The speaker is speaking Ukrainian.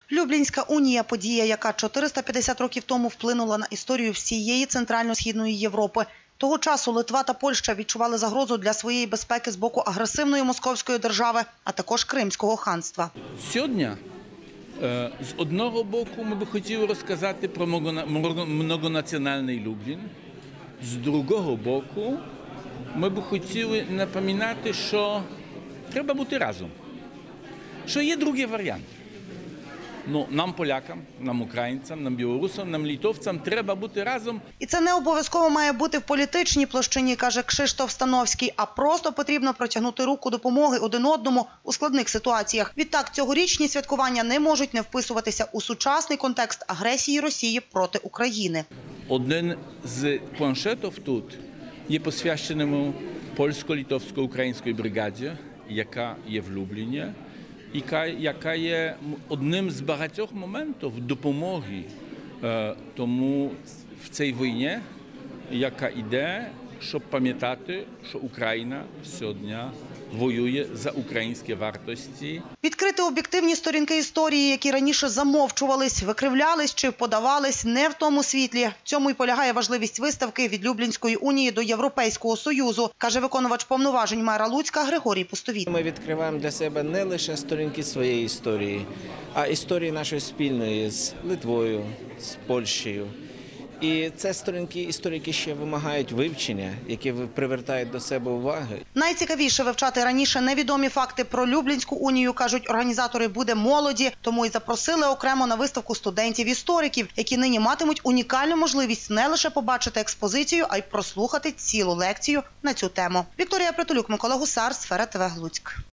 Люблінська унія – подія, яка 450 років тому вплинула на історію всієї Центрально-Східної Європи. Того часу Литва та Польща відчували загрозу для своєї безпеки з боку агресивної московської держави, а також Кримського ханства. Сьогодні, з одного боку, ми б хотіли розказати про многонаціональний Люблін. З другого боку, ми б хотіли напоминати, що треба бути разом. Що є другий варіант. Ну, нам, полякам, нам, українцям, нам, білорусам, нам, литовцям, треба бути разом. І це не обов'язково має бути в політичній площині, каже Кшиштоф Становський, а просто потрібно протягнути руку допомоги один одному у складних ситуаціях. Відтак, цьогорічні святкування не можуть не вписуватися у сучасний контекст агресії Росії проти України. Один з планшетів тут є посвяченому польсько-литовсько-українській бригаді, яка є в Любліні, яка є одним з багатьох моментів допомоги тому в цій війні, яка йде, щоб пам'ятати, що Україна сьогодні воює за українські вартості. Відкрити об'єктивні сторінки історії, які раніше замовчувались, викривлялись чи подавались не в тому світлі. В цьому й полягає важливість виставки «Від Люблінської унії до Європейського Союзу», каже виконувач повноважень мера Луцька Григорій Пустовіт. Ми відкриваємо для себе не лише сторінки своєї історії, а історії нашої спільної з Литвою, з Польщею. І це сторінки історії, які ще вимагають вивчення, які привертають до себе уваги. Найцікавіше вивчати раніше невідомі факти про Люблінську унію, кажуть організатори, буде молоді, тому й запросили окремо на виставку студентів-істориків, які нині матимуть унікальну можливість не лише побачити експозицію, а й прослухати цілу лекцію на цю тему. Вікторія Притулюк, Микола Гусар, Сфера ТВ, Луцьк.